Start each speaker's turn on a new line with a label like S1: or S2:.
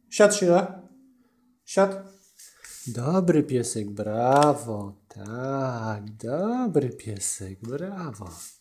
S1: Siad, Sila. Siad. Dobry piesek, brawo. Tak, dobry piesek, brawo.